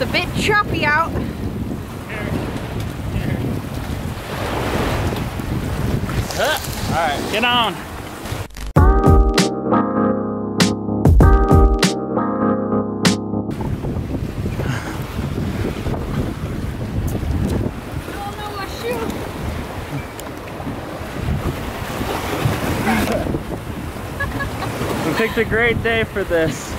bit choppy out. Alright, get on. Oh no, my shoe. We picked a great day for this.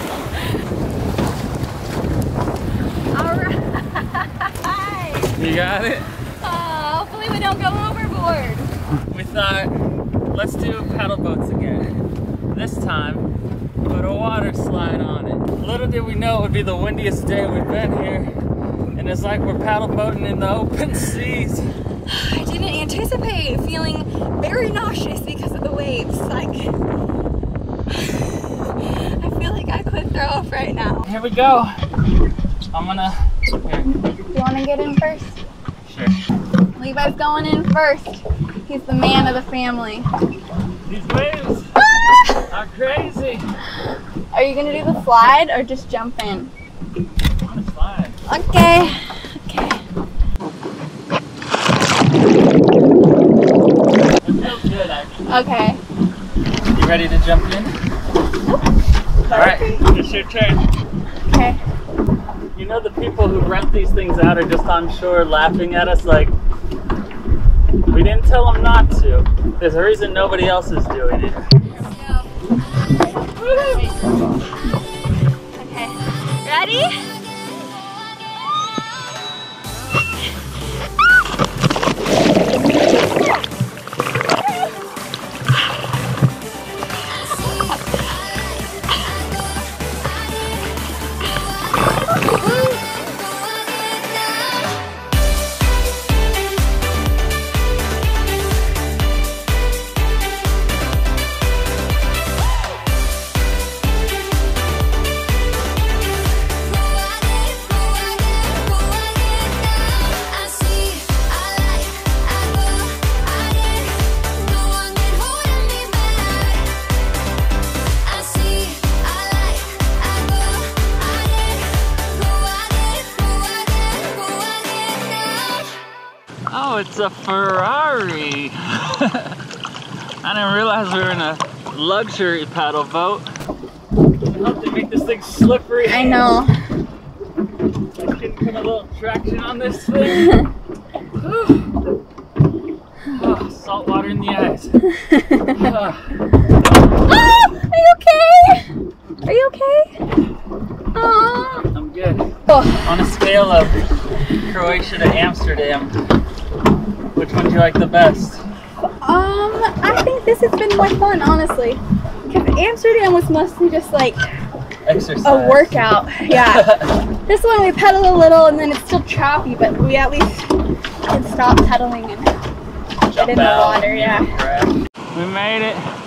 Alright. You got it? Hopefully we don't go overboard. We thought, let's do paddle boats again. This time, put a water slide on it. Little did we know it would be the windiest day we've been here. And it's like we're paddle boating in the open seas. I didn't anticipate feeling very nauseous because of the waves. Like, I feel like I could throw up right now. Here we go. I'm gonna, here. You want to get in first? Sure. Levi's going in first. He's the man of the family. These waves are crazy. Are you going to do the slide or just jump in? I'm gonna slide. Okay. Okay. It feels good, actually. Okay. You ready to jump in? Alright, it's your turn. Okay. You know the people who rent these things out are just on shore laughing at us like, we didn't tell them not to. There's a reason nobody else is doing it. Okay. Ready? Oh, it's a Ferrari. I didn't realize we were in a luxury paddle boat. I hope they make this thing slippery. I know. I can put a little traction on this thing. Oh, salt water in the eyes. Oh, are you okay? Are you okay? Oh. I'm good. Oh. On a scale of Croatia to Amsterdam, which one do you like the best? I think this has been more fun, honestly. Because Amsterdam was mostly just like Exercise. a workout. Yeah. This one we pedal a little and then it's still choppy, but we at least can stop pedaling and get in the water. Yeah. We made it.